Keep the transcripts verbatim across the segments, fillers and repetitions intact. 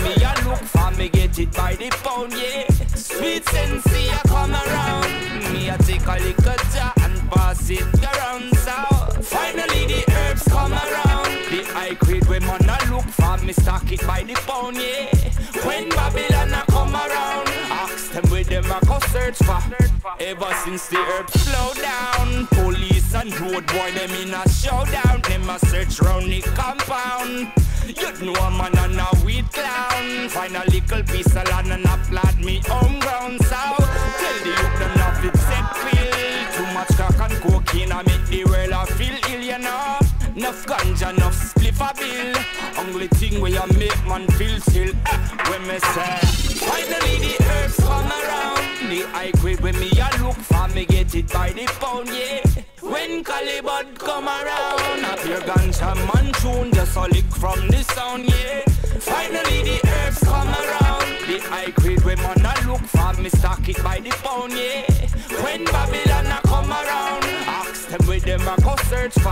me a look for, me get it by the pound, yeah. Sweet sensei a come around, me a take a little jar and pass it around. So finally the herbs come around, the high grade when man a look for, me stock it by the pound, yeah. When Babylon a come around, ask them where them a go search for. Ever since the herbs slow down, police and road boy them in a showdown. Them a search round the compound. You know a man and a weed clown. Find a little piece of land and a plant me home ground. So tell the youth them not fit set pill. Too much crack and cocaine I make the world a feel ill, you know. Enough ganja, enough spliff a bill. Only thing where you make man feel still, eh, when me say finally the herbs come around, the high grade when me a look for, me get it by the pound, yeah. When Calibut come around, up your ganja man tune, just a lick from the sound, yeah. Finally the herbs come around, the high grade when man a look for, me stock it by the pound, yeah. When Babylon a come around, ask them where them a go search for.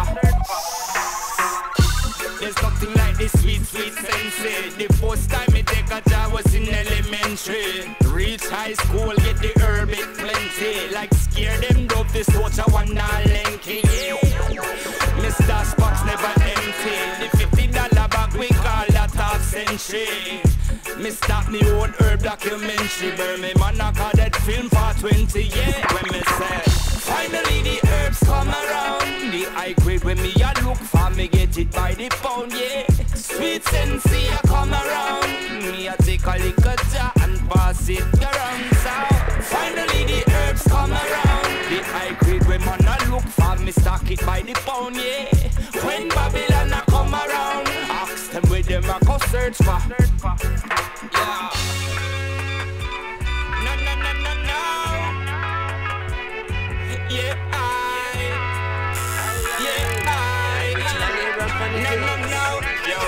There's nothing like this sweet, sweet sensei. The first time me take a job was in elementary. Reach high school, get the herb it plenty. Like scare them dope, this watch a one dollar lanky, yeah. Mister Spock's never empty. The fifty dollar bag we call that half century. Me stop me own herb documentary. Burn me man I call that film for twenty, yeah. When me say finally the herbs come around, the high grade when me a look for, me get it by the pound, yeah. Sweet sensei a come around, me a take a little jar and pass it around. So finally the herbs come around, the high grade when man a look for, me stock it by the pound, yeah. When Babylon a come around, ask them where them a go search for. Yeah. No, no, no, no, no. Yeah, I. Yeah, I. No, no, no.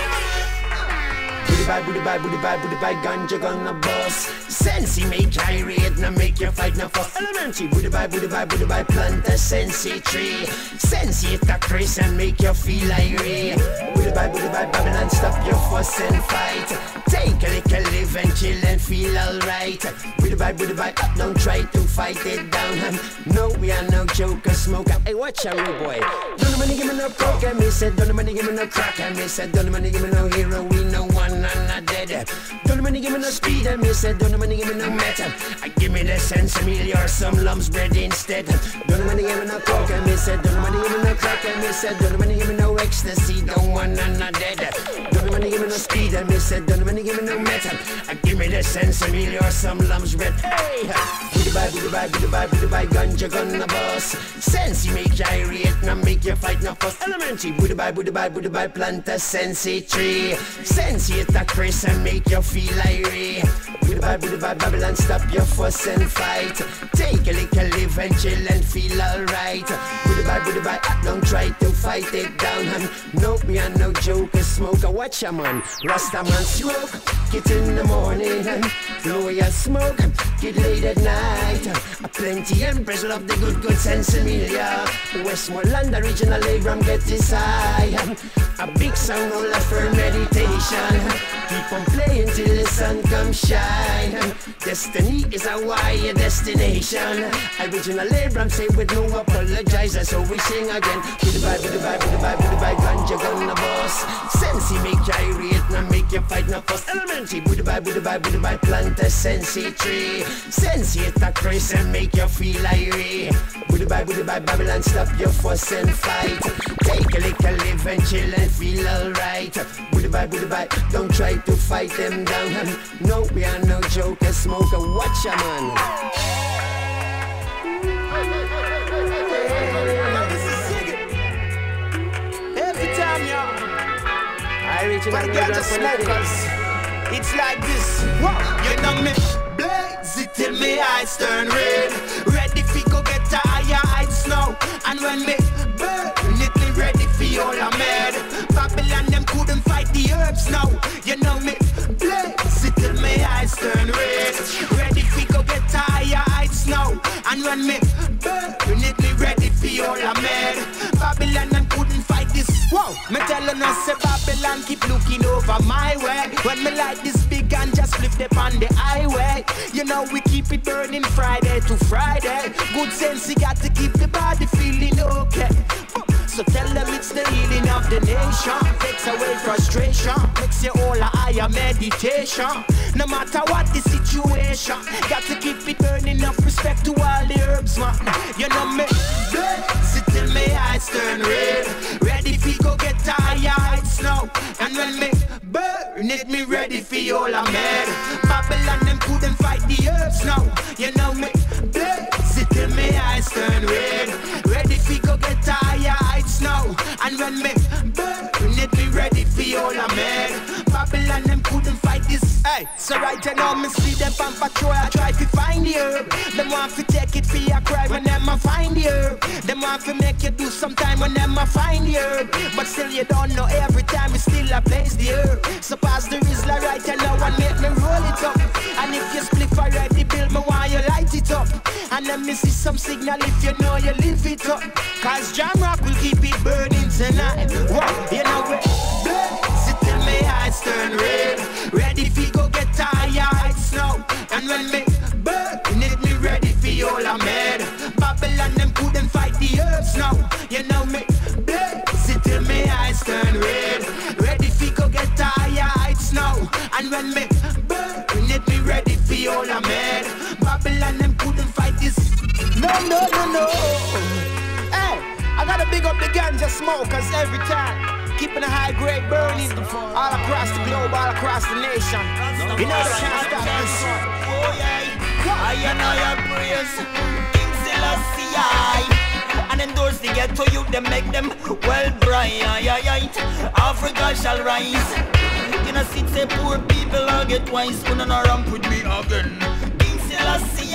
Yo. Booty bye, booty bye, booty bye, booty bye, ganja gonna bust. Sensei make irate, now make you fight now for elementary. Booty bye, booty bye, booty bye, plant a sensei tree. Sensei hit a Chris and make you feel irate. Booty bye, booty bye, Babylon, stop your fuss and fight. Take a little live and chill and feel alright. Booty bye, booty bye, up, don't try to fight it down. No, we are no joker, smoker. Hey, watch out, rude boy. Don't the money give me no coke, and me said, don't the money give me no crack, and me said, don't the money give me no hero, we no one and not dead. Don't the money give me no speed, and me said, don't the money give me no metal. I give me the sensimile or some lumps bread instead. Don't the money give me no coke, and me said, don't the money give me no crack, and me said, don't the money give me no ecstasy, don't one and not dead. Don't the money give me no speed, and me said, don't the money give me no metal. I give me the sensimile or some lumps bread. Hey, booty bye, booty bye, booty bye, booty bye, ganja gonna bust. Sensei make you irate, now make you fight now fuss. Elementary, booty bye, booty bye, booty bye, plant a sensei tree. Sensei hit a Chris and make you feel irate. Booty bye, booty bye, Babylon, stop your fuss and fight. Take a little live and chill and feel alright. Booty bye, booty bye, don't try to fight it down. No, me and no joker, smoker, watch a man. Rasta man smoke, get in the morning. Blow your smoke, get late at night. A plenty empress love the good, good sensimilia. Westmoreland original Abram get this high. A big sound all for meditation. Keep on playing till the sun comes shine. Destiny is a wire destination. Original Abram say with no apologize. So we sing again. Booty bye, booty bye, booty bye, booty bye, ganja gonna boss. Sensei make you irate, now make you fight now fuss. Elementary, booty bye, booty bye, booty bye, plant a sensei tree. Sensei hit a Chris and make you feel irate. Booty bye, booty bye, Babylon, stop your fuss and fight. Take a little live and chill and feel alright. Booty bye, booty bye, don't try to fight them down. No, we are no joker, smoker, watch a man. Every time, y'all. For the ganja smokers, it's like this. Whoa. You know me, blaze it till me eyes turn red. Ready fi go get a higher heights now. And when me burn it, me ready fi all I'm mad. Babylon them couldn't fight the herbs now. You know me, blaze it till me eyes turn red. Ready fi go get a higher heights now. And when me burn it, me ready fi all I'm mad. Babylon them couldn't fight this. Whoa, me tellin' us say Babylon keep looking over my way. When me light this big and just flip them on the highway. You know we keep it burning Friday to Friday. Good sense, you got to keep the body feeling okay. So tell them it's the healing of the nation. Takes away frustration, makes you all a higher meditation. No matter what the situation, got to keep it burning up. Respect to all the herbs, man. You know me, sit till my eyes turn red. Ready for go get higher heights now. And when me burn it, me ready for all I'm mad. Babylon them couldn't fight the herbs now. You know me, sit till my eyes turn red. Ready for go get higher heights now. And when me burn it, me ready for all I'm mad. Babylon them couldn't fight this. Hey, so right now me see them on patrol. I try to find the herb. Them want to take it for a crime when them a find the herb. Them want to make you do sometime when them a find the herb. But still you don't know every time you still a place the herb. So pass the Rizla right now and make me roll it up. And if you split already, build me while you light it up. And let me see some signal if you know you live it up. Cause Jam Rock will keep it burning tonight. What? You know it. Sit till my eyes turn red. Ready for go get higher heights now. And when me burn it, me ready for all I'm mad. Babylon them couldn't fight the herbs now. You know me. Sit till my eyes turn red. Ready for go get higher heights now. And when me burn it, me ready for all I'm mad. Babylon them couldn't fight this. No, no, no, no. Hey, I gotta big up the ganja smokers every time. Keeping a high grade burning all across the globe, all across the nation. You know they can't stop this. Oh yeah, I and I praise King Selassie I and endorse the ghetto youth, them make them well bright. Africa shall rise. You know, sit say poor people will get wise. Gonna not ramp with me again. King Selassie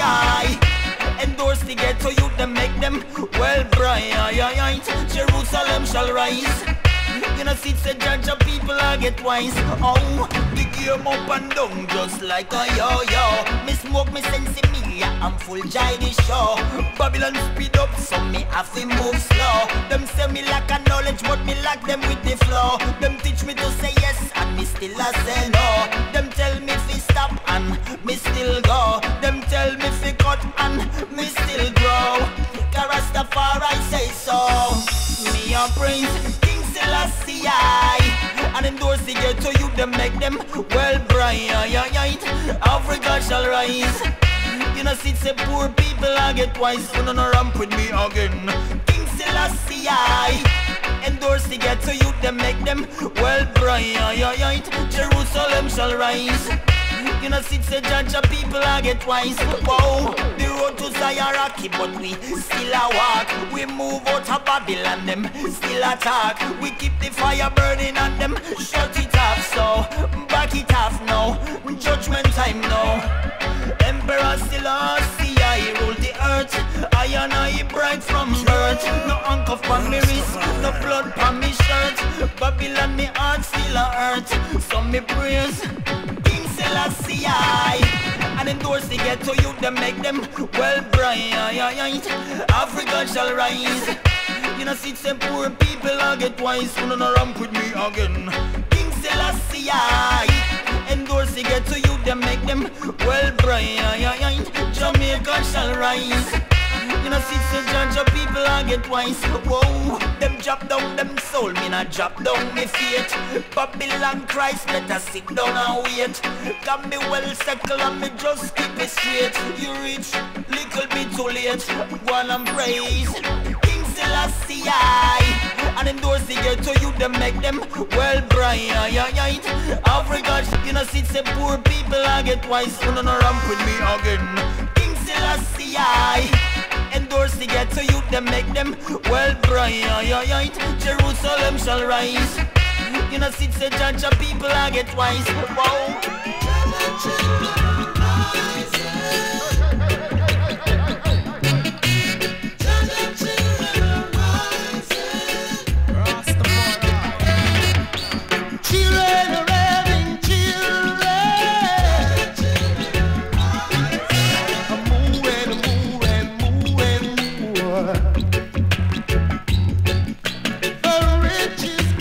I endorse the ghetto youth, them make them well bright. Jerusalem shall rise. You know, sit say judge of people I get wise. Oh, the game up and down just like a yo-yo. Me smoke me sense me, I'm full jai the show. Babylon speed up, so me have to move slow. Them say me lack a knowledge, but me lack them with the flow. Them teach me to say yes, and me still a say no. Them tell me fi stop, and me still go. Them tell me fi cut, and me still grow. Rastafari say so. Me a praise Selassie I and endorse the ghetto youth, them make them well bright. Africa shall rise. You know, sit say poor people I get wise. So no ramp with me again. King Selassie I endorse the ghetto youth, them make them well bright. Jerusalem shall rise. You know, sit say judge of people I get wise. Whoa, the road to Zion rocky, but we still a walk. We move out of Babylon, them still attack. We keep the fire burning on them, shut it off. So back it off now, judgment time now. Emperor still a see I rule the earth. I and I bright from birth. No anchor from me wrist, no blood from me shirt. Babylon me heart still a hurt. So me praise Selassie I and endorse the ghetto youth, them make them well bright. Africa shall rise. You know, sit some poor people I get wise. So no ramp with me again. King Selassie I endorse the ghetto youth, them make them well bright. Jamaica shall rise. You know, see some judge of people I get wise. Whoa, them drop down them soul, me not drop down me fate. Babylon Christ, better sit down and wait. Got me well settled and me just keep it straight. You reach, little bit too late. Go on and praise King Selassie I and endorse the ghetto youth, them make them well bright. Africa, you know, see some poor people I get wise. So no ramp with me again. King Selassie I endorse the ghetto youth, them make them well bright. Jerusalem shall rise. You know, sit say judge of people I get wise. Whoa. The riches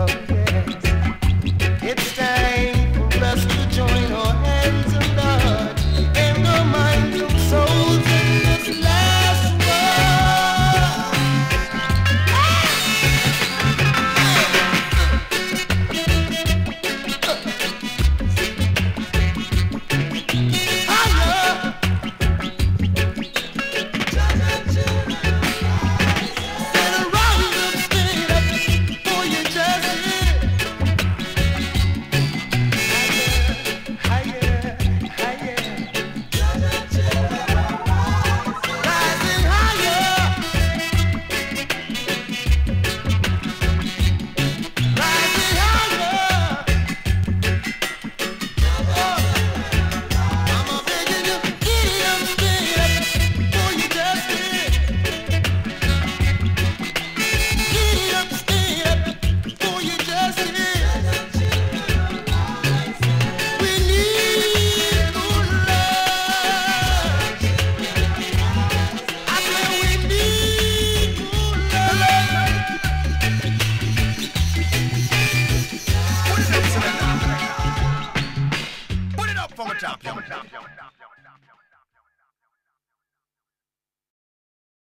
It's time for us to join our hands and blood and the minds and souls in this last war. Higher. Better rise up, stand up for your justice. Higher, higher, rising higher, rising higher. I'm a begging you, get up, stand up for your justice. Get up, stand up for your justice. We need more love. I said we need more love. Put it up for my top, yo.